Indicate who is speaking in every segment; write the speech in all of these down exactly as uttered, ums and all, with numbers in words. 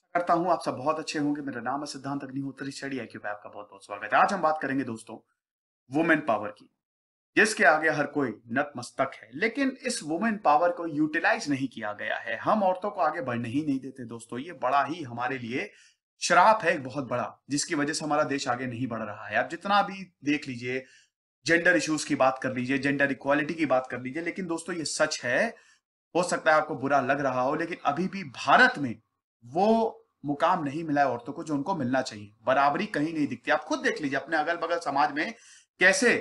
Speaker 1: करता हूं आप सब बहुत अच्छे होंगे। मेरा नाम है Siddhant Agnihotri. Study I Q पे आपका बहुत बहुत स्वागत है। आज हम बात करेंगे दोस्तों वुमेन पावर की, जिसके आगे हर कोई नतमस्तक है, लेकिन इस वुमेन पावर को यूटिलाइज नहीं किया गया है। हम औरतों को आगे बढ़ने ही नहीं देते दोस्तों। ये बड़ा ही हमारे लिए श्राप है, एक बहुत बड़ा, जिसकी वजह से हमारा देश आगे नहीं बढ़ रहा है। आप जितना भी देख लीजिए, जेंडर इश्यूज की बात कर लीजिए, जेंडर इक्वालिटी की बात कर लीजिए, लेकिन दोस्तों ये सच है। हो सकता है आपको बुरा लग रहा हो, लेकिन अभी भी भारत में वो मुकाम नहीं मिला है औरतों को जो उनको मिलना चाहिए। बराबरी कहीं नहीं दिखती। आप खुद देख लीजिए अपने अगल बगल समाज में कैसे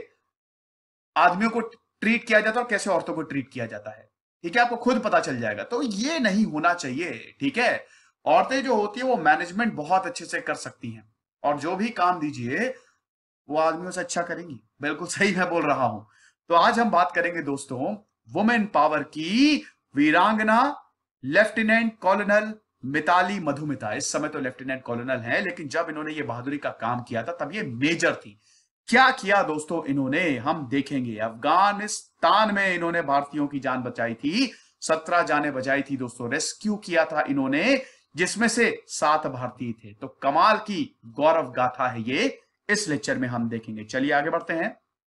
Speaker 1: आदमियों को ट्रीट किया जाता है और कैसे औरतों को ट्रीट किया जाता है। ठीक है, आपको खुद पता चल जाएगा। तो ये नहीं होना चाहिए। ठीक है, औरतें जो होती है वो मैनेजमेंट बहुत अच्छे से कर सकती हैं, और जो भी काम दीजिए वो आदमियों से अच्छा करेंगी। बिल्कुल सही मैं बोल रहा हूं। तो आज हम बात करेंगे दोस्तों वुमेन पावर की वीरांगना लेफ्टिनेंट कॉलोनल मिताली मधुमिता। इस समय तो लेफ्टिनेंट कॉलोनल है, लेकिन जब इन्होंने ये बहादुरी का काम किया था तब ये मेजर थी। क्या किया दोस्तों इन्होंने, हम देखेंगे। अफगानिस्तान में इन्होंने भारतीयों की जान बचाई थी, सत्रह जानें बचाई थी दोस्तों। रेस्क्यू किया था इन्होंने, जिसमें से सात भारतीय थे। तो कमाल की गौरव गाथा है ये, इस लेक्चर में हम देखेंगे। चलिए आगे बढ़ते हैं।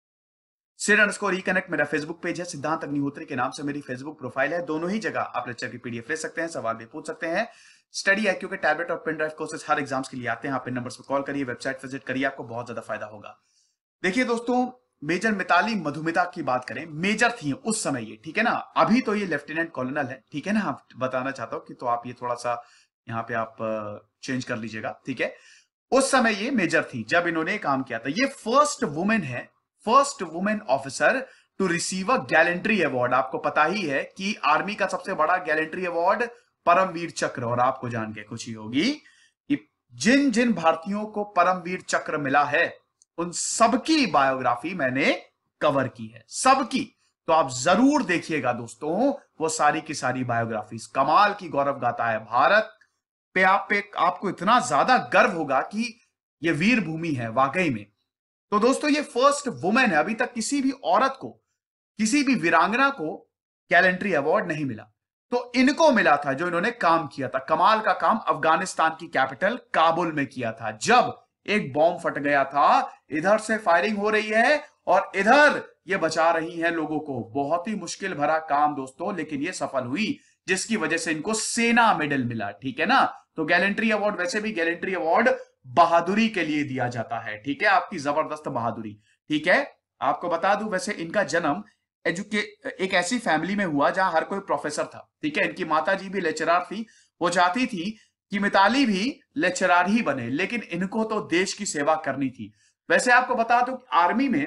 Speaker 1: सिर अंडरस्कोर रिकनेक्ट मेरा फेसबुक पेज है, सिद्धांत अग्निहोत्री के नाम से मेरी फेसबुक प्रोफाइल है। दोनों ही जगह आप लेक्चर की पीडीएफ ले सकते हैं, सवाल भी पूछ सकते हैं। स्टडी आईक्यू के टैबलेट और पेन ड्राइव कोर्सेज हर एग्जाम्स के लिए आते हैं। आप इन नंबर्स पर कॉल करिए, वेबसाइट विजिट करिए, आपको बहुत ज्यादा फायदा होगा। देखिए दोस्तों, मेजर मिताली मधुमिता की बात करें, मेजर थी उस समय ये, ठीक है ना। अभी तो ये लेफ्टिनेंट कॉलोनल है, ठीक है ना। आप बताना चाहता हूं कि तो आप ये थोड़ा सा यहाँ पे आप चेंज कर लीजिएगा, ठीक है। उस समय ये मेजर थी जब इन्होंने काम किया था। ये फर्स्ट वुमेन है, first women officer to receive a gallantry award. आपको पता ही है कि आर्मी का सबसे बड़ा गैलेंट्री अवार्ड परमवीर चक्र, और आपको जान के खुशी होगी कि जिन जिन भारतीयों को परमवीर चक्र मिला है उन सबकी बायोग्राफी मैंने कवर की है, सबकी। तो आप जरूर देखिएगा दोस्तों वो सारी की सारी बायोग्राफीज। कमाल की गौरव गाथा है। भारत पे आप पे आपको इतना ज्यादा गर्व होगा कि ये वीर भूमि है वाकई में। तो दोस्तों ये फर्स्ट वुमेन है। अभी तक किसी भी औरत को, किसी भी वीरांगना को गैलेंट्री अवार्ड नहीं मिला, तो इनको मिला था जो इन्होंने काम किया था। कमाल का काम अफगानिस्तान की कैपिटल काबुल में किया था, जब एक बॉम्ब फट गया था। इधर से फायरिंग हो रही है और इधर ये बचा रही हैं लोगों को। बहुत ही मुश्किल भरा काम दोस्तों, लेकिन ये सफल हुई, जिसकी वजह से इनको सेना मेडल मिला। ठीक है ना। तो गैलेंट्री अवार्ड, वैसे भी गैलेंट्री अवार्ड बहादुरी के लिए दिया जाता है, ठीक है, आपकी जबरदस्त बहादुरी। ठीक है, आपको बता दूं वैसे इनका जन्म एजुके एक ऐसी फैमिली में हुआ जहां हर कोई प्रोफेसर था। ठीक है, इनकी माता जी भी लेक्चरार थी। वो चाहती थी कि मिताली भी लेक्चरार ही बने, लेकिन इनको तो देश की सेवा करनी थी। वैसे आपको बता दूं आर्मी में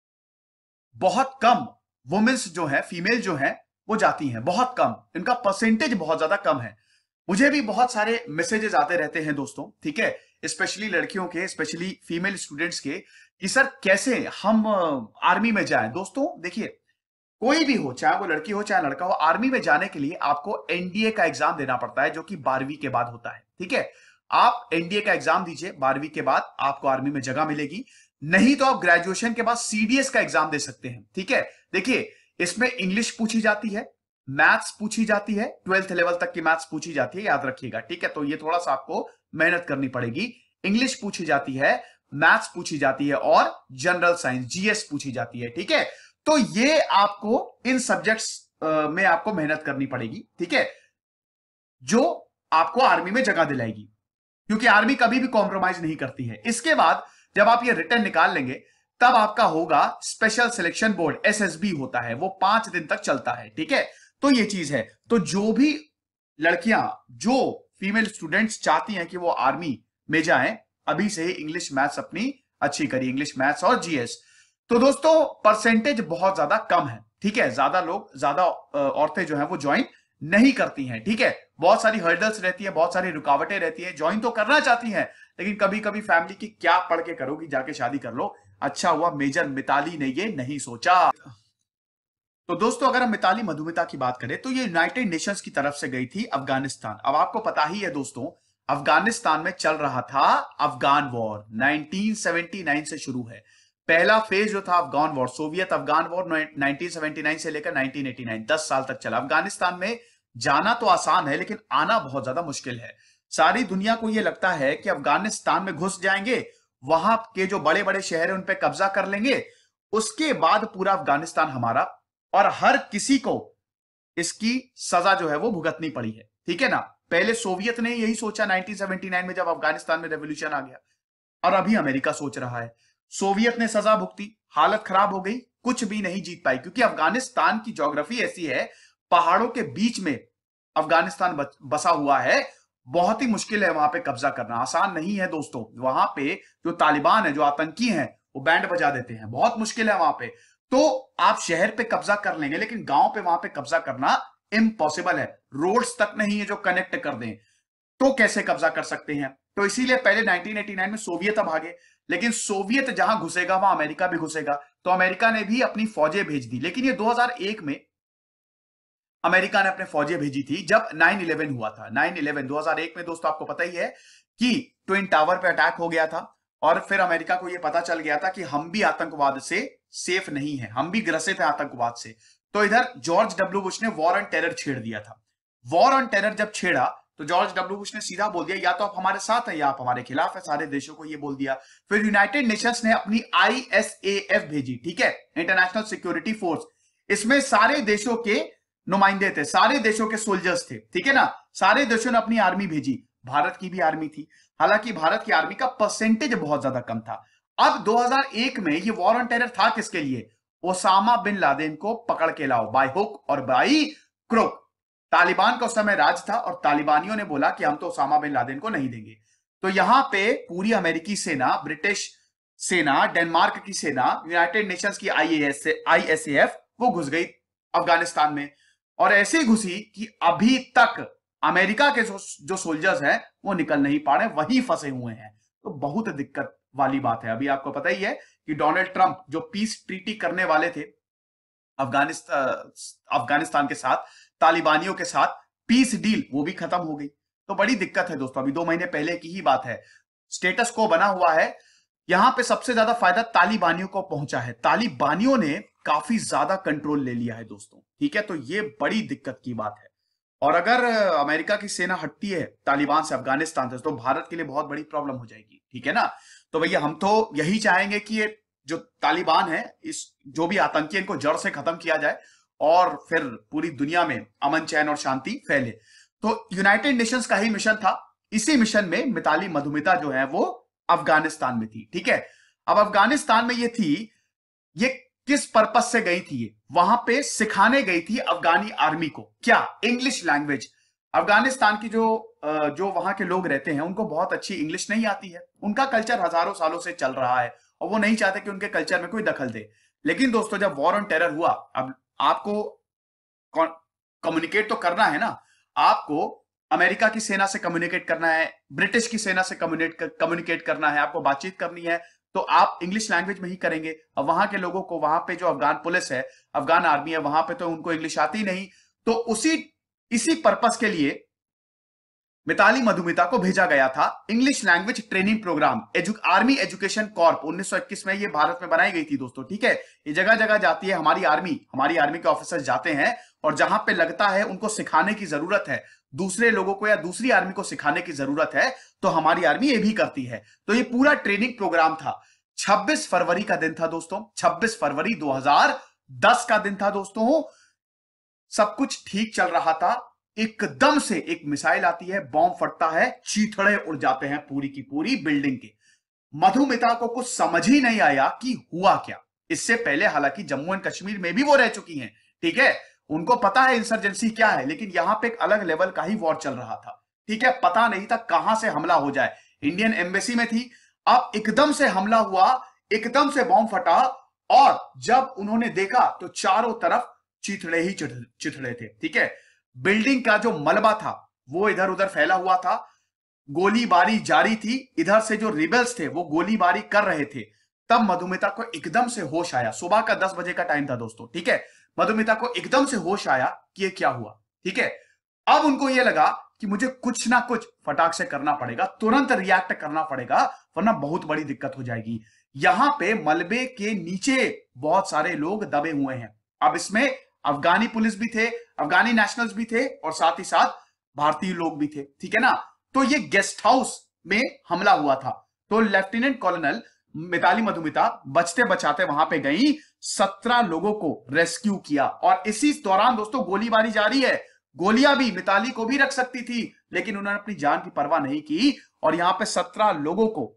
Speaker 1: बहुत कम वुमेन्स जो है, फीमेल जो है वो जाती हैं, बहुत कम। इनका परसेंटेज बहुत ज्यादा कम है। मुझे भी बहुत सारे मैसेजेस आते रहते हैं दोस्तों, ठीक है, स्पेशली लड़कियों के, स्पेशली फीमेल स्टूडेंट्स के, कि सर कैसे हम आर्मी में जाएं। दोस्तों देखिए, कोई भी हो, चाहे वो लड़की हो चाहे लड़का हो, आर्मी में जाने के लिए आपको एनडीए का एग्जाम देना पड़ता है, जो कि बारहवीं के बाद होता है। ठीक है, आप एनडीए का एग्जाम दीजिए, बारहवीं के बाद आपको आर्मी में जगह मिलेगी। नहीं तो आप ग्रेजुएशन के बाद सीडीएस का एग्जाम दे सकते हैं। ठीक है, देखिए इसमें इंग्लिश पूछी जाती है, मैथ्स पूछी जाती है, ट्वेल्थ लेवल तक की मैथ्स पूछी जाती है, याद रखिएगा। ठीक है, तो ये थोड़ा सा आपको मेहनत करनी पड़ेगी। इंग्लिश पूछी जाती है, मैथ्स पूछी जाती है, और जनरल साइंस जीएस पूछी जाती है। ठीक है, तो ये आपको इन सब्जेक्ट्स में आपको मेहनत करनी पड़ेगी। ठीक है, जो आपको आर्मी में जगह दिलाएगी, क्योंकि आर्मी कभी भी कॉम्प्रोमाइज नहीं करती है। इसके बाद जब आप ये रिटर्न निकाल लेंगे, तब आपका होगा स्पेशल सिलेक्शन बोर्ड, एसएसबी होता है, वो पांच दिन तक चलता है। ठीक है, तो ये चीज है। तो जो भी लड़कियां, जो फीमेल स्टूडेंट्स चाहती हैं कि वो आर्मी में जाएं, अभी से ही इंग्लिश मैथ्स अपनी अच्छी करिए, इंग्लिश मैथ्स और जीएस। तो दोस्तों परसेंटेज बहुत ज्यादा कम है। ठीक है, ज्यादा लोग, ज्यादा औरतें जो है वो ज्वाइन नहीं करती हैं। ठीक है, बहुत सारी हर्डल्स रहती है, बहुत सारी रुकावटें रहती है। ज्वाइन तो करना चाहती हैं, लेकिन कभी कभी फैमिली की क्या पढ़ के करोगी, जाके शादी कर लो। अच्छा हुआ मेजर मिताली ने ये नहीं सोचा। तो दोस्तों अगर हम मिताली मधुमिता की बात करें, तो ये यूनाइटेड नेशंस की तरफ से गई थी अफगानिस्तान। अब आपको पता ही है दोस्तों, अफगानिस्तान में चल रहा था Afghan war, nineteen seventy nine से शुरू है। पहला फेज जो था Afghan war, Soviet Afghan war, nineteen seventy nine से लेकर नाइनटीन एटी नाइन, दस साल तक चला। अफगानिस्तान में जाना तो आसान है, लेकिन आना बहुत ज्यादा मुश्किल है। सारी दुनिया को यह लगता है कि अफगानिस्तान में घुस जाएंगे, वहां के जो बड़े बड़े शहर है उन पे कब्जा कर लेंगे, उसके बाद पूरा अफगानिस्तान हमारा, और हर किसी को इसकी सजा जो है वो भुगतनी पड़ी है, ठीक है ना। पहले सोवियत ने यही सोचा नाइनटीन सेवेंटी नाइन में जब अफगानिस्तान में रेवोल्यूशन आ गया, और अभी अमेरिका सोच रहा है। सोवियत ने सजा भुगती, हालत खराब हो गई, कुछ भी नहीं जीत पाई, क्योंकि अफगानिस्तान की ज्योग्राफी ऐसी है, पहाड़ों के बीच में अफगानिस्तान बसा हुआ है, बहुत ही मुश्किल है वहां पे कब्जा करना, आसान नहीं है दोस्तों। वहां पे जो तालिबान है, जो आतंकी हैं, वो बैंड बजा देते हैं, बहुत मुश्किल है वहां पे। तो आप शहर पे कब्जा कर लेंगे, लेकिन गांव पे वहां पे कब्जा करना इम्पॉसिबल है, रोड्स तक नहीं है जो कनेक्ट कर दें, तो कैसे कब्जा कर सकते हैं। तो इसीलिए पहले नाइनटीन एटी नाइन में सोवियत अब भागे, लेकिन सोवियत जहां घुसेगा वहां अमेरिका भी घुसेगा, तो अमेरिका ने भी अपनी फौजें भेज दी। लेकिन ये दो हज़ार एक में अमेरिका ने अपने फौजें भेजी थी जब नाइन इलेवन हुआ था। नाइन इलेवन दो हज़ार एक में दोस्तों आपको पता ही है कि ट्विन टावर पे अटैक हो गया था, और फिर अमेरिका को यह पता चल गया था कि हम भी आतंकवाद से सेफ नहीं है, हम भी ग्रसित हैं आतंकवाद से। तो इधर जॉर्ज डब्ल्यू बुश ने वॉर ऑन टेरर छेड़ दिया था। वॉर ऑन टेरर जब छेड़ा तो जॉर्ज डब्ल्यू बुश ने सीधा बोल दिया, या तो आप हमारे साथ हैं या आप हमारे खिलाफ है, सारे देशों को यह बोल दिया। फिर यूनाइटेड नेशंस ने अपनी आई एस ए एफ भेजी, ठीक है, इंटरनेशनल सिक्योरिटी फोर्स। इसमें सारे देशों के नुमाइंदे थे, सारे देशों के सोल्जर्स थे, ठीक है ना। सारे देशों ने अपनी आर्मी भेजी, भारत की भी आर्मी थी, हालांकि भारत की आर्मी का परसेंटेज बहुत ज्यादा कम था। अब दो हज़ार एक में ये वॉर ऑन टेरर था किसके लिए? ओसामा बिन लादेन को पकड़ के लाओ, बाय हुक और बाय क्रुक। तालिबान का उस समय राज था, और तालिबानियों ने बोला कि हम तो ओसामा बिन लादेन को नहीं देंगे। तो यहां पे पूरी अमेरिकी सेना, ब्रिटिश सेना, डेनमार्क की सेना, यूनाइटेड नेशंस की आई एस ए एफ वो घुस गई अफगानिस्तान में, और ऐसे घुसी कि अभी तक अमेरिका के जो सोल्जर्स हैं वो निकल नहीं पा रहे, वहीं फंसे हुए हैं। तो बहुत दिक्कत वाली बात है। अभी आपको पता ही है कि डोनाल्ड ट्रंप जो पीस ट्रीटी करने वाले थे अफगानिस्तान अफगानिस्तान के साथ, तालिबानियों के साथ पीस डील, वो भी खत्म हो गई। तो बड़ी दिक्कत है दोस्तों, अभी दो महीने पहले की ही बात है, स्टेटस को बना हुआ है। यहां पे सबसे ज्यादा फायदा तालिबानियों को पहुंचा है, तालिबानियों ने काफी ज्यादा कंट्रोल ले लिया है दोस्तों, ठीक है। तो ये बड़ी दिक्कत की बात है, और अगर अमेरिका की सेना हटती है तालिबान से, अफगानिस्तान से, तो भारत के लिए बहुत बड़ी प्रॉब्लम हो जाएगी, ठीक है ना। तो भैया हम तो यही चाहेंगे कि ये जो तालिबान है, इस जो भी आतंकी, इनको जड़ से खत्म किया जाए, और फिर पूरी दुनिया में अमन चैन और शांति फैले। तो यूनाइटेड नेशंस का ही मिशन था, इसी मिशन में मिताली मधुमिता जो है वो अफगानिस्तान में थी, ठीक है। अब अफगानिस्तान में ये थी, ये किस पर्पस से गई थी? ये वहां पे सिखाने गई थी अफगानी आर्मी को, क्या? English language. अफगानिस्तान की जो जो वहां के लोग रहते हैं उनको बहुत अच्छी इंग्लिश नहीं आती है, उनका कल्चर हजारों सालों से चल रहा है, और वो नहीं चाहते कि उनके कल्चर में कोई दखल दे। लेकिन दोस्तों जब वॉर ऑन टेरर हुआ, अब आपको कम्युनिकेट तो करना है ना, आपको अमेरिका की सेना से कम्युनिकेट करना है, ब्रिटिश की सेना से कम्युनिकेट कम्युनिकेट करना है, आपको बातचीत करनी है, तो आप इंग्लिश लैंग्वेज में ही करेंगे। अब वहां के लोगों को, वहां पे जो अफगान पुलिस है, अफगान आर्मी है, वहां पे तो उनको इंग्लिश आती नहीं। तो उसी इसी पर्पस के लिए मिताली मधुमिता को भेजा गया था English language training programme, edu, army education corp उन्नीस सौ इक्कीस में ये भारत में बनाई गई थी दोस्तों, ठीक है। ये जगह जगह जाती है हमारी आर्मी, हमारी आर्मी के ऑफिसर्स जाते हैं, और जहां पे लगता है उनको सिखाने की जरूरत है, दूसरे लोगों को या दूसरी आर्मी को सिखाने की जरूरत है, तो हमारी आर्मी ये भी करती है। तो ये पूरा ट्रेनिंग प्रोग्राम था। छब्बीस फरवरी का दिन था दोस्तों, छब्बीस फरवरी दो हज़ार दस का दिन था दोस्तों। सब कुछ ठीक चल रहा था, एकदम से एक मिसाइल आती है, बॉम्ब फटता है, चीथड़े उड़ जाते हैं पूरी की पूरी बिल्डिंग के। मधुमिता को कुछ समझ ही नहीं आया कि हुआ क्या। इससे पहले हालांकि जम्मू एंड कश्मीर में भी वो रह चुकी हैं, ठीक है, उनको पता है इंसर्जेंसी क्या है, लेकिन यहां पे एक अलग लेवल का ही वॉर चल रहा था, ठीक है। पता नहीं था कहां से हमला हो जाए, इंडियन एम्बेसी में थी, अब एकदम से हमला हुआ, एकदम से बॉम्ब फटा, और जब उन्होंने देखा तो चारों तरफ चिथड़े ही चिथड़े थे, ठीक है। बिल्डिंग का जो मलबा था वो इधर उधर फैला हुआ था, गोलीबारी जारी थी, इधर से जो रिबेल्स थे वो गोलीबारी कर रहे थे। तब मधुमिता को एकदम से होश आया, सुबह का दस बजे का टाइम था दोस्तों, ठीक है। मधुमिता को एकदम से होश आया कि ये क्या हुआ, ठीक है। अब उनको यह लगा कि मुझे कुछ ना कुछ फटाक से करना पड़ेगा, तुरंत रिएक्ट करना पड़ेगा, वरना बहुत बड़ी दिक्कत हो जाएगी। यहां पे मलबे के नीचे बहुत सारे लोग दबे हुए हैं। अब इसमें अफगानी पुलिस भी थे, अफगानी नेशनल्स भी थे, और साथ ही साथ भारतीय लोग भी थे, ठीक है ना। तो ये गेस्ट हाउस में हमला हुआ था। तो लेफ्टिनेंट कर्नल मिताली मधुमिता बचते बचाते वहां पे गई, सत्रह लोगों को रेस्क्यू किया। और इसी दौरान दोस्तों गोलीबारी जारी है, गोलियां भी मिताली को भी रख सकती थी, लेकिन उन्होंने अपनी जान की परवाह नहीं की और यहां पे सत्रह लोगों को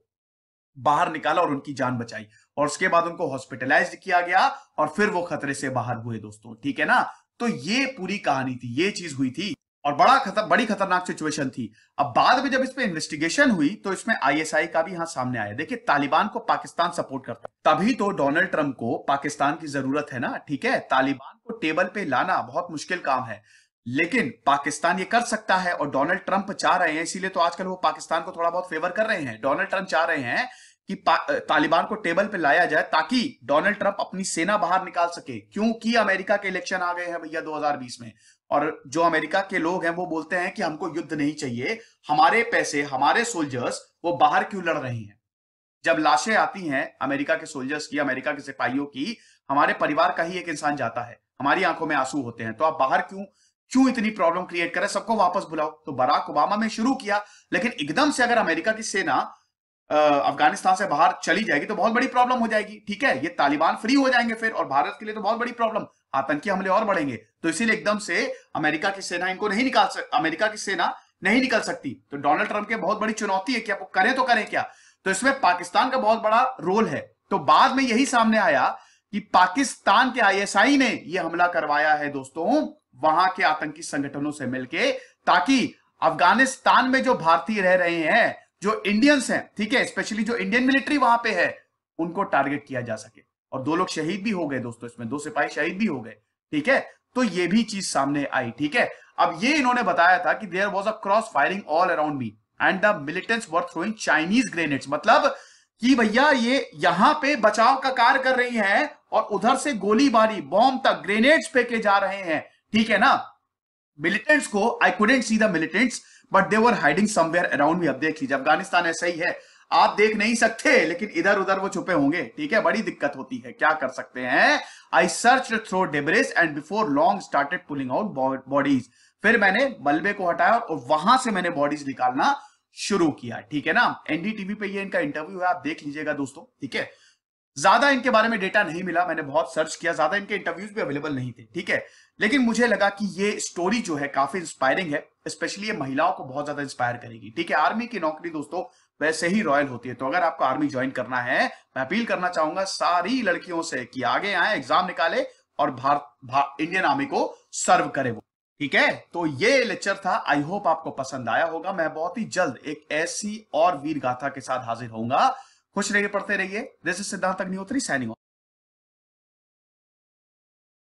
Speaker 1: बाहर निकाला और उनकी जान बचाई। और उसके बाद उनको हॉस्पिटलाइज्ड किया गया और फिर वो खतरे से बाहर हुए दोस्तों, ठीक है ना। तो ये पूरी कहानी थी, ये चीज हुई थी और बड़ा खतर, बड़ी खतरनाक सिचुएशन थी। अब बाद में जब इस पे इन्वेस्टिगेशन हुई तो इसमें आईएसआई का भी यहां सामने आया। देखिए तालिबान को पाकिस्तान सपोर्ट करता, तभी तो डोनाल्ड ट्रंप को पाकिस्तान की जरूरत है ना, ठीक है। तालिबान को टेबल पे लाना बहुत मुश्किल काम है, लेकिन पाकिस्तान ये कर सकता है और डोनाल्ड ट्रंप चाह रहे हैं, इसीलिए तो आजकल वो पाकिस्तान को थोड़ा बहुत फेवर कर रहे हैं। डोनाल्ड ट्रंप चाह रहे हैं कि तालिबान को टेबल पे लाया जाए ताकि डोनाल्ड ट्रंप अपनी सेना बाहर निकाल सके, क्योंकि अमेरिका के इलेक्शन आ गए हैं भैया दो हज़ार बीस में। और जो अमेरिका के लोग हैं वो बोलते हैं कि हमको युद्ध नहीं चाहिए, हमारे पैसे, हमारे सोल्जर्स वो बाहर क्यों लड़ रहे हैं। जब लाशें आती हैं अमेरिका के सोल्जर्स की, अमेरिका के सिपाहियों की, हमारे परिवार का ही एक इंसान जाता है, हमारी आंखों में आंसू होते हैं, तो आप बाहर क्यों क्यों इतनी प्रॉब्लम क्रिएट करें, सबको वापस बुलाओ। तो बराक ओबामा ने शुरू किया, लेकिन एकदम से अगर अमेरिका की सेना अफगानिस्तान से बाहर चली जाएगी तो बहुत बड़ी प्रॉब्लम हो जाएगी, ठीक है। ये तालिबान फ्री हो जाएंगे फिर, और भारत के लिए तो बहुत बड़ी प्रॉब्लम, आतंकी हमले और बढ़ेंगे। तो इसीलिए एकदम से अमेरिका की सेना इनको नहीं निकाल सक अमेरिका की सेना नहीं निकल सकती। तो डोनाल्ड ट्रंप के बहुत बड़ी चुनौती है कि आप करें तो करें क्या। तो इसमें पाकिस्तान का बहुत बड़ा रोल है। तो बाद में यही सामने आया कि पाकिस्तान के आईएसआई ने यह हमला करवाया है दोस्तों, वहां के आतंकी संगठनों से मिलके, ताकि अफगानिस्तान में जो भारतीय रह रहे हैं, जो इंडियंस हैं, ठीक है, स्पेशली जो इंडियन मिलिट्री वहां पे है, उनको टारगेट किया जा सके। और दो लोग शहीद भी हो गए दोस्तों, इसमें दो सिपाही शहीद भी हो गए, ठीक है। तो ये भी चीज सामने आई, ठीक है। अब ये इन्होंने बताया था कि there was a cross firing all around me and the militants were throwing Chinese grenades, मतलब कि भैया ये यहां पे बचाव का कार्य कर रही हैं और उधर से गोलीबारी, बॉम्ब तक, ग्रेनेड्स फेंके जा रहे हैं, ठीक है ना। मिलिटेंट्स को, I couldn't see the militants but they were hiding somewhere around me. अब देख लीजिए अफगानिस्तान ऐसा ही है, आप देख नहीं सकते लेकिन इधर उधर वो छुपे होंगे, ठीक है। बड़ी दिक्कत होती है, क्या कर सकते हैं। I search through debris and before long started pulling out bodies, फिर मैंने मलबे को हटाया और वहां से मैंने बॉडीज निकालना शुरू किया, ठीक है ना। एनडीटीवी पे ये इनका इंटरव्यू है, आप देख लीजिएगा दोस्तों, ठीक है। ज्यादा इनके बारे में डेटा नहीं मिला, मैंने बहुत सर्च किया, ज्यादा इनके इंटरव्यूज भी अवेलेबल नहीं थे, ठीक है। लेकिन मुझे लगा कि ये स्टोरी जो है काफी इंस्पायरिंग है, स्पेशली ये महिलाओं को बहुत ज्यादा इंस्पायर करेगी, ठीक है। आर्मी की नौकरी दोस्तों वैसे ही रॉयल होती है, तो अगर आपको आर्मी ज्वाइन करना है, मैं अपील करना चाहूंगा सारी लड़कियों से कि आगे आए, एग्जाम निकाले और भारत इंडियन आर्मी को सर्व करे वो, ठीक है। तो ये लेक्चर था, आई होप आपको पसंद आया होगा। मैं बहुत ही जल्द एक ऐसी और वीर गाथा के साथ हाजिर होऊंगा। खुश रहिए, पढ़ते रहिए। दिस इज सिद्धांत अग्निहोत्री साइनिंग ऑफ।